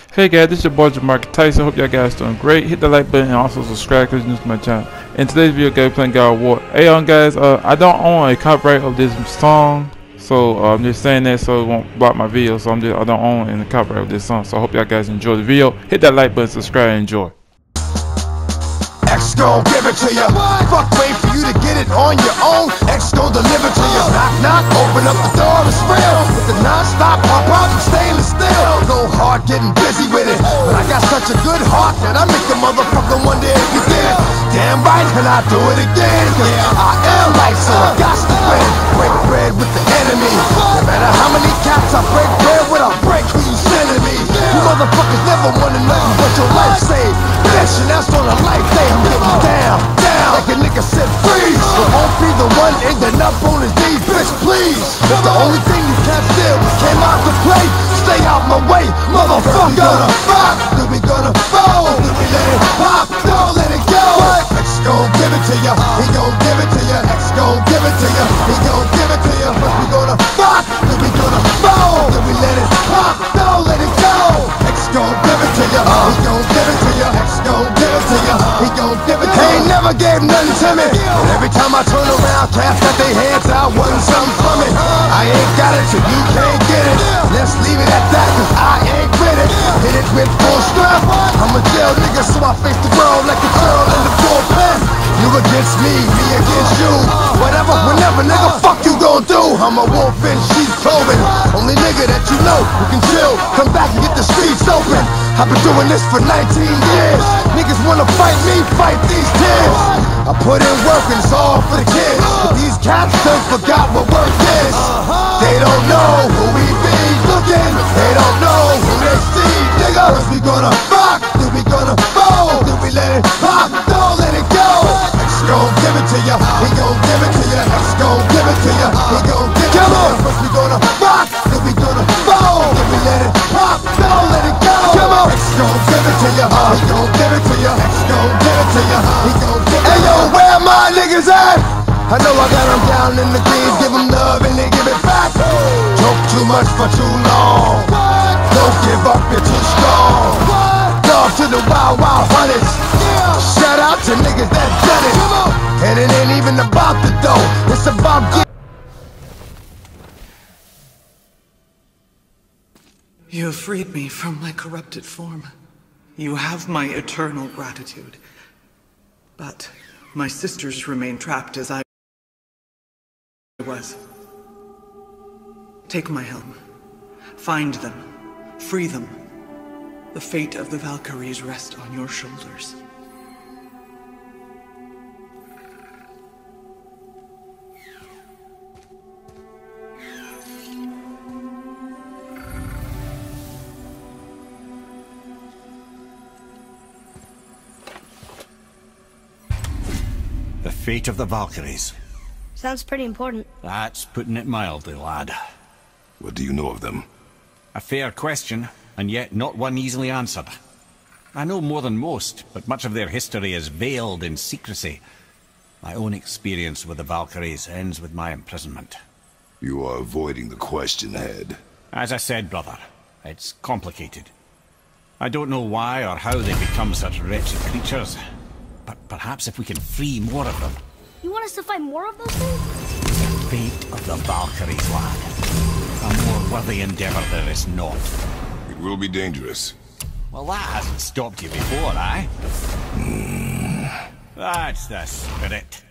Hey guys, this is your boy Jamarcus Tyson. Hope y'all guys doing great. Hit the like button and also subscribe because you're new to my channel. In today's video, guys, playing God of War. Hey, guys, I don't own a copyright of this song, so I'm just saying that so it won't block my video. So I don't own any copyright of this song. So I hope y'all guys enjoy the video. Hit that like button, subscribe, and enjoy. X gon' give it to ya. Fuck, wait for you to get it on your own. X gon' deliver to ya. Knock, knock, open up the door, it's real. With the non-stop pop out and stainless steel. Go hard, getting busy with it. But I got such a good heart that I make the motherfucker wonder if you did it. Damn right, and I do it again. Yeah, I am life, so I got to win. Break bread with the enemy. No matter how many cats I break bread with, I'll break who you sending me. You motherfuckers never wanted nothing but your life saved. Bitch, and that's on a life day. I'm getting down, like a nigga said freeze. But won't be the one ending up on his knees, bitch, please. If the only thing you can't steal came out to play, stay out my way, motherfucker. Gonna rock, then we gonna fold, then we let it pop, don't let it go. X gon' give it to ya, he gon' give it to ya. X gon' give it to ya, he gon' give it to ya. But we gonna rock, then we gonna fold, then we let it pop, don't let it go. X gon' give it to ya, he gon' give it to ya. X gon' give it to ya, he gon' give it to ya. He ain't never gave nothing to me, and every time I turn around, cats got their hands out, wanting something from it. I ain't got it, so you can't get it. Let's leave it at that, cause I ain't with it. Hit it with full strength. I'm a jail nigga, so I face the world like a girl in the bullpen. You against me against you. Whatever, whenever, nigga, fuck you gon' do. I'm a wolf in sheep's clothing. Only nigga that you know who can chill. Come back and get the streets open. I've been doing this for 19 years. Niggas wanna fight me, fight these kids. I put in work and it's all for the kids. But these cats done forgot what work is. They don't know who we be looking. They don't know who they see, nigga. Cause we gonna rock, then we gonna fold, then we let it pop, don't let it go. X gon' give it to ya, he gon' give it to ya. X gon' give it to ya, he gon' give it to ya. First we gonna rock, then we gonna fold, then we let it pop, don't let it go. Come on, X gon' give it to ya, he gon' give it to ya. X gon' give it to ya, he gon' give it to ya. Hey yo, where my niggas at? I know I got them down in the greens, give them love and they give it back. Joke too much for too long. Don't give up, you're too strong. Love to the wild, wild hunters. Shout out to niggas that done it. And it ain't even about the dough, it's about You have freed me from my corrupted form. You have my eternal gratitude. But my sisters remain trapped as I was. Take my helm. Find them. Free them. The fate of the Valkyries rests on your shoulders. The fate of the Valkyries. Sounds pretty important. That's putting it mildly, lad. What do you know of them? A fair question, and yet not one easily answered. I know more than most, but much of their history is veiled in secrecy. My own experience with the Valkyries ends with my imprisonment. You are avoiding the question, Head. As I said, brother, it's complicated. I don't know why or how they become such wretched creatures, but perhaps if we can free more of them. You want us to fight more of those things? The fate of the Valkyries, lad. A more worthy endeavor there is not. It will be dangerous. Well, that hasn't stopped you before, eh? That's the spirit.